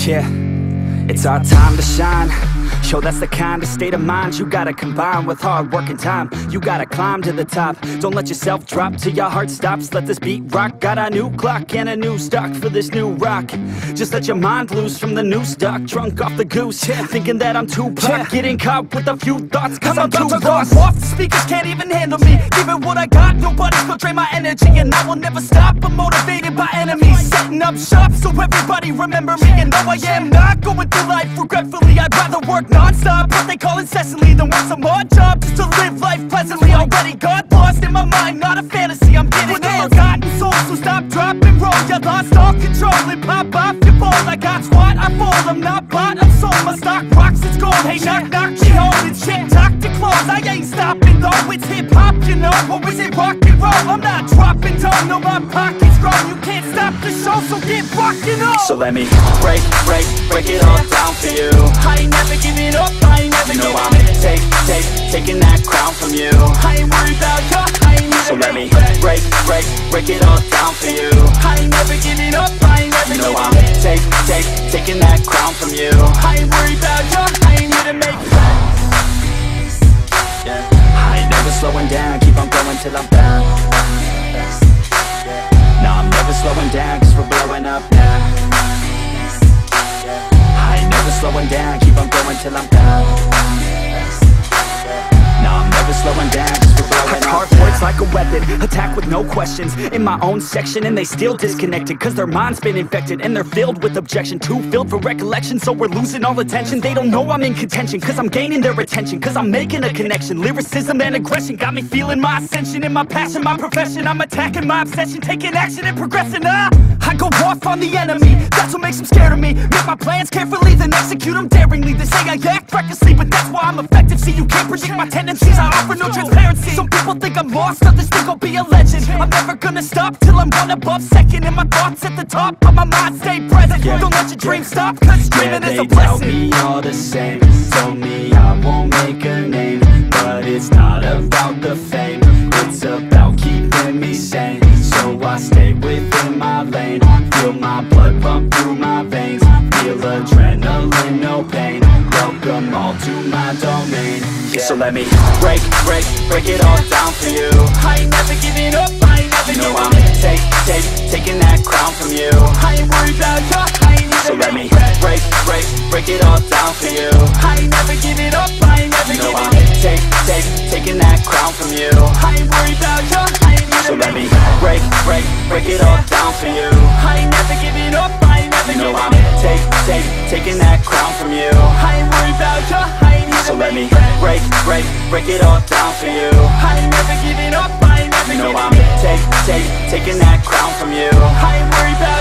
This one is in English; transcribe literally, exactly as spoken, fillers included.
Yeah, it's our time to shine. Yo, that's the kind of state of mind you gotta combine with hard work and time. You gotta climb to the top. Don't let yourself drop till your heart stops. Let this beat rock. Got a new clock and a new stock for this new rock. Just let your mind loose from the new stock. Drunk off the goose, yeah. Thinking that I'm too pop, yeah. Getting caught with a few thoughts, cause, cause I'm, I'm too lost. Off, the speakers can't even handle me. Give it what I got, nobody's gonna drain my energy. And I will never stop, I'm motivated by enemies. Setting up shop so everybody remember me. And though I am not going through life regretfully, I'd rather work non-stop, what they call incessantly, then work some more job just to live life pleasantly. Already got lost in my mind, not a fantasy, I'm getting it. We're forgotten souls, so stop, drop, and roll. You lost all control and pop off your ball. I got squat, I fall, I'm not bought, I'm sold. My stock rocks, it's gold. Hey, knock, knock, she holding shit, talk to close. I ain't stopping though, it's hip-hop, you know. Or is it rock and roll? I'm not dropping down, no, my pocket's grown. You can't stop the show, so get rockin' on. So let me break, break, break it all down for you. I ain't never giving up, I ain't never, you know, I'm take, take, taking that crown from you. I ain't worried about you, I ain't never. So let me break, break, break it all down for you. I ain't never giving up, I ain't never, you know, I'm take, take, taking that crown from you. I ain't worried about you, I ain't here to make friends. Yeah, I ain't never slowing down, keep on going till I'm down. No, I'm never slowing down, cause we're blowing up now. I ain't never slowing down, keep on going till I'm down. No, I'm never slowing down, cause we're blowing up. Hard words like a weapon, attack with no questions. In my own section and they still disconnected, cause their mind's been infected and they're filled with objection. Too filled for recollection, so we're losing all attention. They don't know I'm in contention, cause I'm gaining their attention. Cause I'm making a connection, lyricism and aggression got me feeling my ascension. In my passion, my profession, I'm attacking my obsession. Taking action and progressing, ah I go off on the enemy, that's what makes them scared of me. Make my plans carefully, then execute them daringly. They say I act recklessly, but that's why I'm effective. See, you can't predict my tendencies, I offer no transparency. Some people think I'm lost, others think I'll be a legend. I'm never gonna stop till I'm one above second. And my thoughts at the top, but my mind stay present. Yeah. Don't let your dreams stop, cause dreaming yeah, is a blessing. They tell me all the same, told me I won't make a name. But it's not about the fame, it's about keeping me sane. So I stay within my lane, feel my blood pump through my veins. Feel adrenaline, no pain, welcome all to my domain. Yeah. So let me break, break, break it all down for you. I ain't never giving up, I ain't never, you know, I'm take, take, taking that crown from you. I ain't worried about you, I ain't never. So let me break, break, break it all down for you. I ain't never giving up, I ain't never, you know, I'm take, take, taking that crown from you. I ain't worried about you, I ain't never. So let me break, break, break it all down for you. I ain't never giving up, I ain't never, you know, I'm take, take, taking that crown from you. I ain't worried about you, I ain't never. So let me break, break, break it all down for you. I ain't never giving up, I ain't never, you know, I'm take, take, taking that crown from you. I ain't worried about